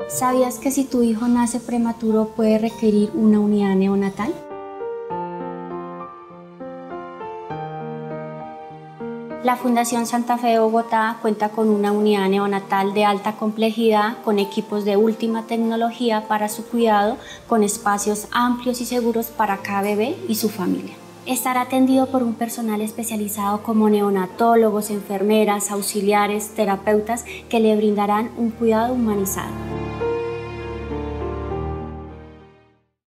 ¿Sabías que si tu hijo nace prematuro puede requerir una unidad neonatal? La Fundación Santa Fe de Bogotá cuenta con una unidad neonatal de alta complejidad con equipos de última tecnología para su cuidado, con espacios amplios y seguros para cada bebé y su familia. Estará atendido por un personal especializado como neonatólogos, enfermeras, auxiliares, terapeutas que le brindarán un cuidado humanizado.